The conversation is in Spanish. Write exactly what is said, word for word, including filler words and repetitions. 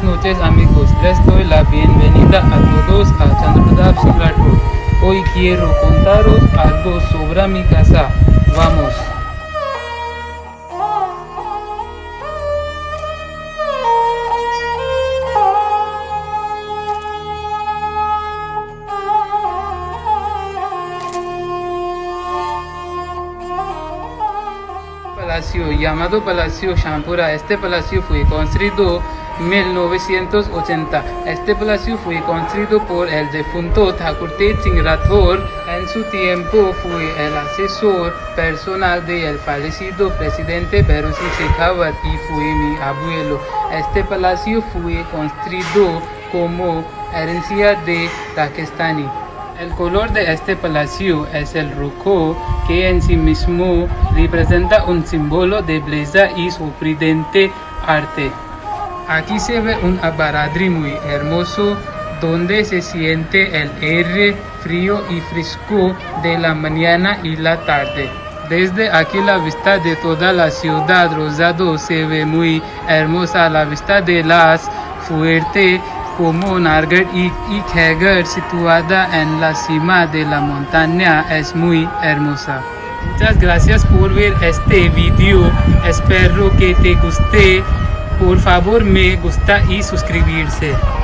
noches amigos, les doy la bienvenida a todos a Chandra Pratap Singh Rathore. Hoy quiero contaros algo sobre mi casa. Vamos. Palacio llamado Palacio Shyampura. Este palacio fue construido en mil novecientos ochenta. Este palacio fue construido por el difunto Thakur Tej Singh Rathore. En su tiempo fue el asesor personal del fallecido Presidente Bhairon Singh Shekhawat y fue mi abuelo. Este palacio fue construido como herencia de Rajasthani. El color de este palacio es el rojo, que en sí mismo representa un símbolo de belleza y sorprendente arte. Aquí se ve un Baradari muy hermoso, donde se siente el aire frío y fresco de la mañana y la tarde. Desde aquí la vista de toda la ciudad rosado se ve muy hermosa. La vista de las fuertes como Nargad y, y Khagar situada en la cima de la montaña es muy hermosa. Muchas gracias por ver este video, espero que te guste. Por favor me gusta y suscribirse.